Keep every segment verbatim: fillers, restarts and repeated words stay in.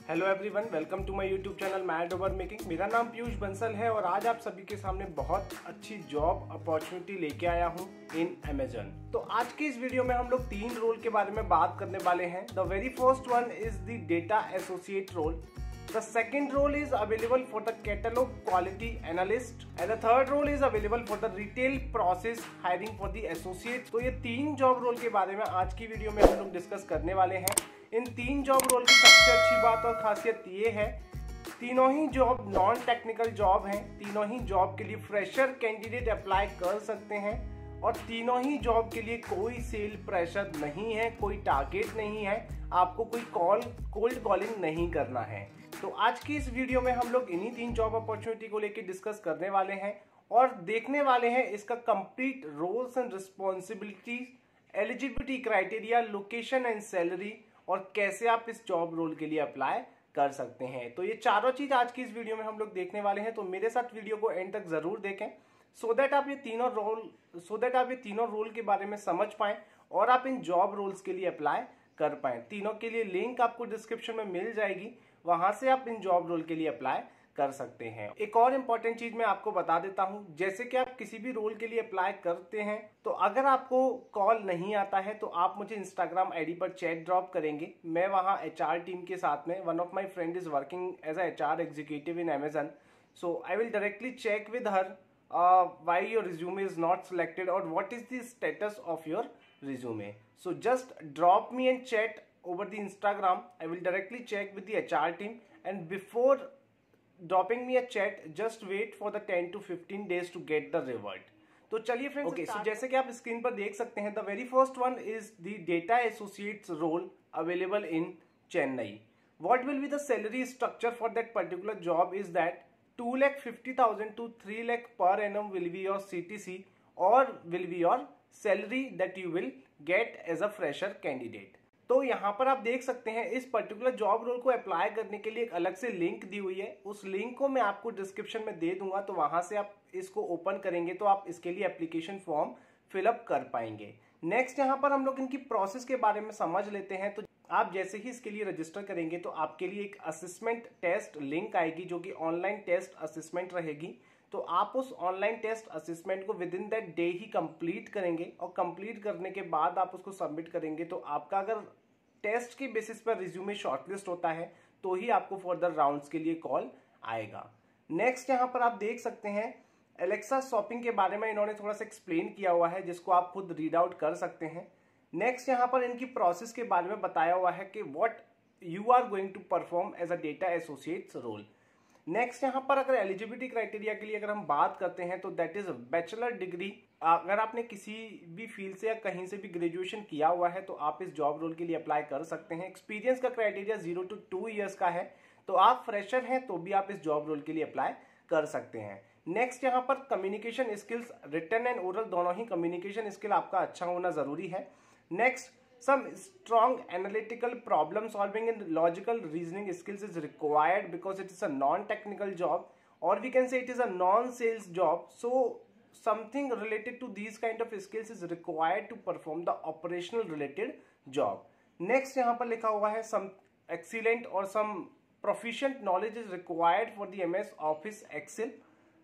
Hello everyone, welcome to my YouTube channel mad over making. मेरा नाम पीयूष बंसल है और आज आप सभी के सामने बहुत अच्छी जॉब अपॉर्चुनिटी लेके आया हूँ इन अमेजन। तो आज की इस वीडियो में हम लोग तीन रोल के बारे में बात करने वाले हैं। The very first one is the data associate role. The second role is available for the catalog quality analyst and the third role is available for the retail process hiring for the associate। तो ये तीन job role के बारे में आज की video में हम लोग डिस्कस करने वाले हैं। इन तीन जॉब रोल की सबसे अच्छी बात और खासियत ये है, तीनों ही जॉब नॉन टेक्निकल जॉब हैं। तीनों ही जॉब के लिए फ्रेशर कैंडिडेट अप्लाई कर सकते हैं और तीनों ही जॉब के लिए कोई सेल प्रेशर नहीं है, कोई टारगेट नहीं है, आपको कोई कॉल कोल्ड कॉलिंग नहीं करना है। तो आज की इस वीडियो में हम लोग इन्हीं तीन जॉब अपॉर्चुनिटी को लेकर डिस्कस करने वाले हैं और देखने वाले हैं इसका complete roles and responsibilities, eligibility criteria, location and salary और कैसे आप इस जॉब रोल के लिए अप्लाई कर सकते हैं। तो ये चारों चीज आज की इस वीडियो में हम लोग देखने वाले हैं। तो मेरे साथ वीडियो को एंड तक जरूर देखें सो दैट आप ये तीनों रोल सो दैट आप ये तीनों रोल के बारे में समझ पाएं और आप इन जॉब रोल्स के लिए अप्लाई कर पाएं। तीनों के लिए लिंक आपको डिस्क्रिप्शन में मिल जाएगी, वहां से आप इन जॉब रोल के लिए अप्लाई कर सकते हैं। एक और इम्पॉर्टेंट चीज मैं आपको बता देता हूं, जैसे कि आप किसी भी रोल के लिए अप्लाई करते हैं तो अगर आपको कॉल नहीं आता है तो आप मुझे इंस्टाग्राम आईडी पर चैट ड्रॉप करेंगे। मैं वहां एचआर टीम के साथ में, one of my friend is working as a HR executive in Amazon, so I will directly check with her why your resume is not selected और what is the status of your resume. So just drop me and chat over the Instagram. I will directly check with the H R team and before dropping me a chat just wait for the ten to fifteen days to get the reward. तो चलिए friends, okay so जैसे कि आप screen पर देख सकते हैं, the very first one is the data associates role available in Chennai. What will be the salary structure for that particular job is that two lakh fifty thousand to three lakh per annum will be your CTC और will be your salary that you will get as a fresher candidate. तो यहाँ पर आप देख सकते हैं इस particular job role को अप्लाई करने के लिए एक अलग से लिंक दी हुई है। उस लिंक को मैं आपको डिस्क्रिप्शन में दे दूंगा, तो वहां से आप इसको ओपन करेंगे तो आप इसके लिए एप्लीकेशन फॉर्म फिलअप कर पाएंगे। नेक्स्ट यहाँ पर हम लोग इनकी प्रोसेस के बारे में समझ लेते हैं। तो आप जैसे ही इसके लिए रजिस्टर करेंगे तो आपके लिए एक असेसमेंट टेस्ट लिंक आएगी जो कि ऑनलाइन टेस्ट असेसमेंट रहेगी। तो आप उस ऑनलाइन टेस्ट असेसमेंट को विद इन दैट डे ही कंप्लीट करेंगे और कंप्लीट करने के बाद आप उसको सबमिट करेंगे। तो आपका अगर टेस्ट के बेसिस पर रिज्यूमे शॉर्टलिस्ट होता है तो ही आपको फर्दर राउंड्स के लिए कॉल आएगा। नेक्स्ट यहाँ पर आप देख सकते हैं एलेक्सा शॉपिंग के बारे में इन्होंने थोड़ा सा एक्सप्लेन किया हुआ है, जिसको आप खुद रीड आउट कर सकते हैं। नेक्स्ट यहाँ पर इनकी प्रोसेस के बारे में बताया हुआ है कि what you are going to perform as a data associates role. Next यहाँ पर अगर एलिजिबिलिटी क्राइटेरिया के लिए अगर हम बात करते हैं तो दैट इज बैचलर डिग्री। अगर आपने किसी भी फील्ड से या कहीं से भी ग्रेजुएशन किया हुआ है तो आप इस जॉब रोल के लिए अप्लाई कर सकते हैं। एक्सपीरियंस का criteria zero to two years का है, तो आप फ्रेशर हैं तो भी आप इस जॉब रोल के लिए अप्लाई कर सकते हैं। नेक्स्ट यहाँ पर communication skills, written and oral दोनों ही कम्युनिकेशन स्किल आपका अच्छा होना जरूरी है। Next, some strong analytical problem solving and logical reasoning skills is required because it is a non-technical job, or we can say it is a non-sales job. So something related to these kind of skills is required to perform the operational related job. Next यहाँ पर लिखा हुआ है some excellent or some proficient knowledge is required for the M S Office Excel.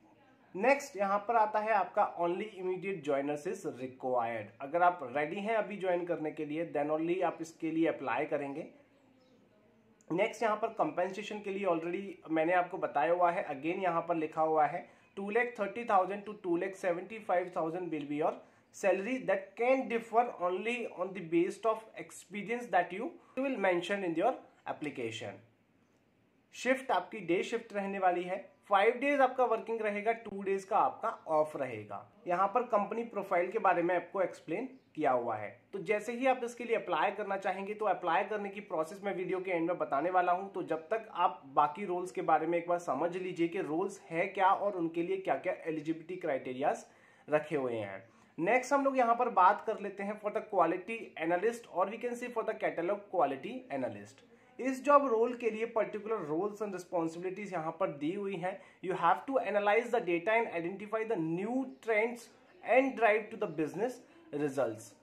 Next यहाँ पर आता है आपका only immediate joiners is required. अगर आप रेडी हैं अभी ज्वाइन करने के लिए देन ओनली आप इसके लिए अप्लाई करेंगे। नेक्स्ट यहाँ पर कंपेंसेशन के लिए ऑलरेडी मैंने आपको बताया हुआ है, अगेन यहाँ पर लिखा हुआ है two lakh thirty thousand to two lakh seventy five thousand will be your salary that can differ only on the based of experience that you will mention in your application. Shift आपकी डे शिफ्ट रहने वाली है, five days आपका working रहेगा, two days का आपका of रहेगा। यहाँ पर कंपनी प्रोफाइल के बारे में आपको एक्सप्लेन किया हुआ है। तो जैसे ही आप इसके लिए अप्लाई करना चाहेंगे तो अप्लाई करने की प्रोसेस मैं वीडियो के एंड में बताने वाला हूँ। तो जब तक आप बाकी रोल्स के बारे में एक बार समझ लीजिए कि रोल्स है क्या और उनके लिए क्या क्या एलिजिबिलिटी क्राइटेरियाज रखे हुए हैं। नेक्स्ट हम लोग यहाँ पर बात कर लेते हैं फॉर द क्वालिटी एनालिस्ट और we can see for the catalogue quality analyst. इस जॉब रोल के लिए पर्टिकुलर रोल्स एंड रिस्पॉन्सिबिलिटीज यहाँ पर दी हुई हैं। You have to analyse the data and identify the new trends and drive to the business results.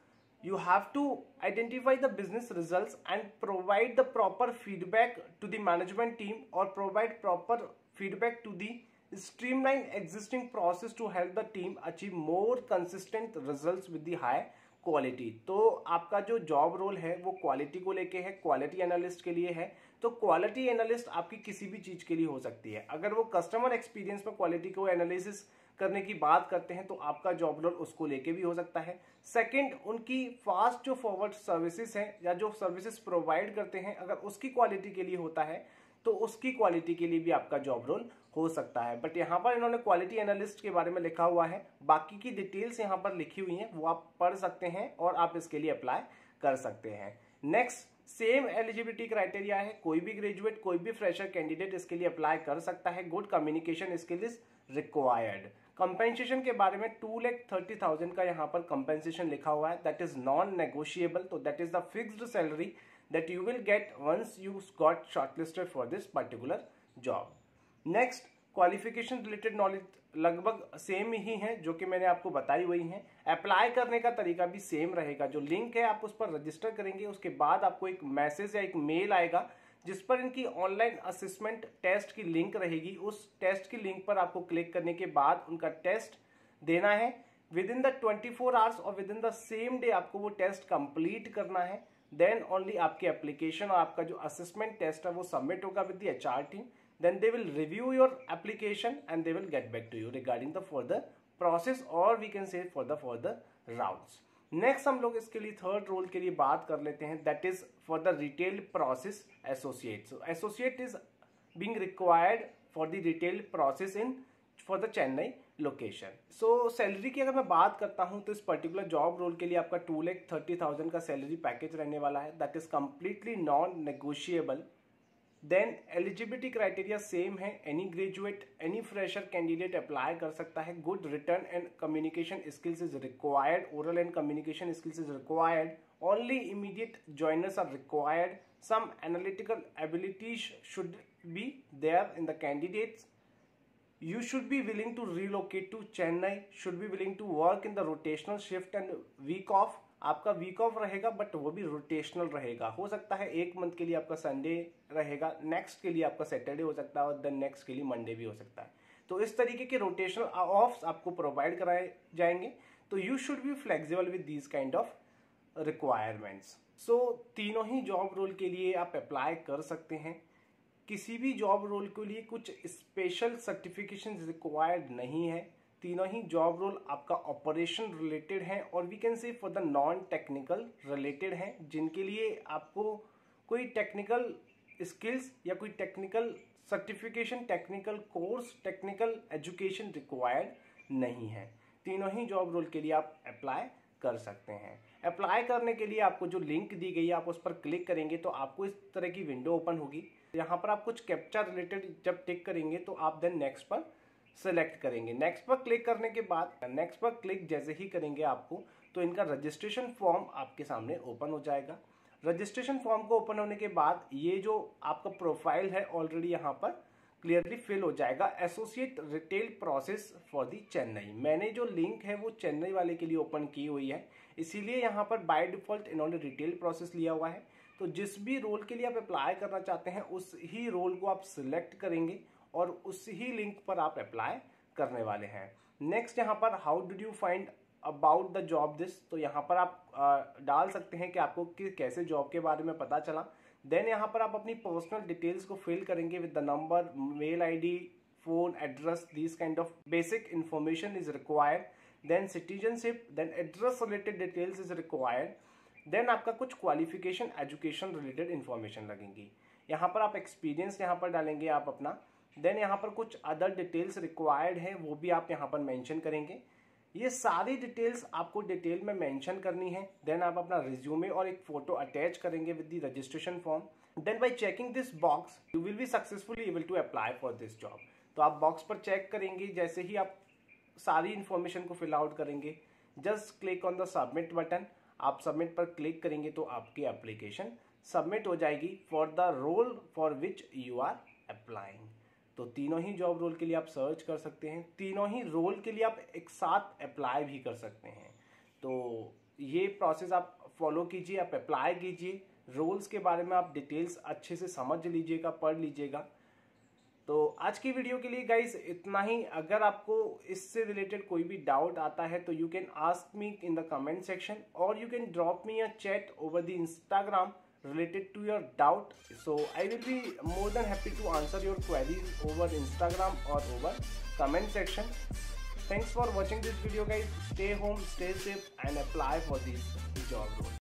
you have to identify the business results and provide the proper feedback to the management team or provide proper feedback to the streamline existing process to help the team achieve more consistent results with the high quality. तो आपका जो job role है वो quality को लेके है, quality analyst के लिए है। तो क्वालिटी एनालिस्ट आपकी किसी भी चीज के लिए हो सकती है। अगर वो कस्टमर एक्सपीरियंस में क्वालिटी को एनालिसिस करने की बात करते हैं तो आपका जॉब रोल उसको लेके भी हो सकता है। सेकंड, उनकी फास्ट जो फॉरवर्ड सर्विसेज है या जो सर्विसेज प्रोवाइड करते हैं अगर उसकी क्वालिटी के लिए होता है तो उसकी क्वालिटी के लिए भी आपका जॉब रोल हो सकता है। बट यहाँ पर इन्होंने क्वालिटी एनालिस्ट के बारे में लिखा हुआ है, बाकी की डिटेल्स यहाँ पर लिखी हुई हैं, वो आप पढ़ सकते हैं और आप इसके लिए अप्लाई कर सकते हैं। नेक्स्ट, सेम एलिजिबिलिटी क्राइटेरिया है, कोई भी ग्रेजुएट कोई भी फ्रेशर कैंडिडेट इसके लिए अप्लाई कर सकता है। Good communication skill is required. Compensation के बारे में टू लैख थर्टी थाउजेंड का यहाँ पर कंपेंसेशन लिखा हुआ है, दैट इज नॉन नेगोशिएबल। तो that is the fixed salary that you will get once you got shortlisted for this particular job. Next, qualification related knowledge लगभग सेम ही है जो कि मैंने आपको बताई हुई है। अप्लाई करने का तरीका भी सेम रहेगा। जो लिंक है आप उस पर रजिस्टर करेंगे, उसके बाद आपको एक मैसेज या एक मेल आएगा जिस पर इनकी ऑनलाइन असेसमेंट टेस्ट की लिंक रहेगी। उस टेस्ट की लिंक पर आपको क्लिक करने के बाद उनका टेस्ट देना है। Within the twenty four hours और within the same day आपको वो टेस्ट कंप्लीट करना है। देन ओनली आपकी एप्लीकेशन और आपका जो असेसमेंट टेस्ट है वो सबमिट होगा with the HR team. Then they will review your application and they will get back to you regarding the further process और we can say for the further rounds. Next हम लोग इसके लिए third role के लिए बात कर लेते हैं, that is for the retail process associate. So associate is being required for the retail process in for the Chennai location. So salary की अगर मैं बात करता हूं तो इस पर्टिकुलर जॉब रोल के लिए आपका टू लैख थर्टी थाउजेंड का सैलरी पैकेज रहने वाला है, that is completely non negotiable. Then eligibility criteria same है, any graduate any fresher candidate apply कर सकता है। Good written and communication skills is required, oral and communication skills is required, only immediate joiners are required, some analytical abilities should be there in the candidates. You should be willing to relocate to Chennai, should be willing to work in the rotational shift and week off. आपका week off रहेगा but वो भी rotational रहेगा। हो सकता है एक month के लिए आपका संडे रहेगा, नेक्स्ट के लिए आपका सैटरडे हो सकता है और देन नेक्स्ट के लिए मंडे भी हो सकता है। तो इस तरीके के रोटेशनल ऑफ्स आपको प्रोवाइड कराए जाएंगे। तो you should be flexible with these kind of requirements. So तीनों ही जॉब रोल के लिए आप अप्लाई कर सकते हैं। किसी भी जॉब रोल के लिए कुछ स्पेशल सर्टिफिकेशन रिक्वायर्ड नहीं है। तीनों ही जॉब रोल आपका ऑपरेशन रिलेटेड है और we can say for the non technical related है, जिनके लिए आपको कोई टेक्निकल स्किल्स या कोई technical certification, technical course, technical education required नहीं है। तीनों ही जॉब रोल के लिए आप अप्लाई कर सकते हैं। अप्लाई करने के लिए आपको जो लिंक दी गई है आप उस पर क्लिक करेंगे तो आपको इस तरह की विंडो ओपन होगी। यहाँ पर आप कुछ कैप्चा रिलेटेड जब टिक करेंगे तो आप देन नेक्स्ट पर सेलेक्ट करेंगे। नेक्स्ट पर क्लिक करने के बाद नेक्स्ट पर क्लिक जैसे ही करेंगे आपको तो इनका रजिस्ट्रेशन फॉर्म आपके सामने ओपन हो जाएगा। रजिस्ट्रेशन फॉर्म को ओपन होने के बाद ये जो आपका प्रोफाइल है ऑलरेडी यहाँ पर क्लियरली फिल हो जाएगा। Associate retail process for the Chennai, मैंने जो लिंक है वो चेन्नई वाले के लिए ओपन की हुई है, इसीलिए यहाँ पर बाय डिफॉल्ट इन्होंने रिटेल प्रोसेस लिया हुआ है। तो जिस भी रोल के लिए आप अप्लाई करना चाहते हैं उस ही रोल को आप सिलेक्ट करेंगे और उस ही लिंक पर आप अप्लाई करने वाले हैं। नेक्स्ट यहाँ पर how did you find about the job this, तो यहाँ पर आप आ, डाल सकते हैं कि आपको कि कैसे जॉब के बारे में पता चला। देन यहाँ पर आप अपनी पर्सनल डिटेल्स को फिल करेंगे with the number, mail ID, phone, address, this kind of basic information is required. Then citizenship, then address related details is required. Then आपका कुछ क्वालिफिकेशन, एजुकेशन रिलेटेड इंफॉर्मेशन लगेंगी। यहाँ पर आप एक्सपीरियंस यहाँ पर डालेंगे आप अपना। देन यहाँ पर कुछ अदर डिटेल्स रिक्वायर्ड है वो भी आप यहाँ पर मेंशन करेंगे। ये सारी डिटेल्स आपको डिटेल में मेंशन करनी है। देन आप अपना रिज्यूमे और एक फोटो अटैच करेंगे with the registration form. Then by checking this box you will be successfully able to apply for this job. तो आप बॉक्स पर चेक करेंगे, जैसे ही आप सारी इंफॉर्मेशन को फिल आउट करेंगे just click on the submit button. आप सबमिट पर क्लिक करेंगे तो आपकी एप्लीकेशन सबमिट हो जाएगी for the role for which you are applying. तो तीनों ही जॉब रोल के लिए आप सर्च कर सकते हैं, तीनों ही रोल के लिए आप एक साथ अप्लाई भी कर सकते हैं। तो ये प्रोसेस आप फॉलो कीजिए, आप अप्लाई कीजिए, रोल्स के बारे में आप डिटेल्स अच्छे से समझ लीजिएगा, पढ़ लीजिएगा। तो आज की वीडियो के लिए गाइस इतना ही। अगर आपको इससे रिलेटेड कोई भी डाउट आता है तो you can ask me in the comment section और you can drop me a chat over the Instagram related to your doubt. So I will be more than happy to answer your queries over Instagram or over comment section. Thanks for watching this video guys. Stay home, stay safe and apply for this job role.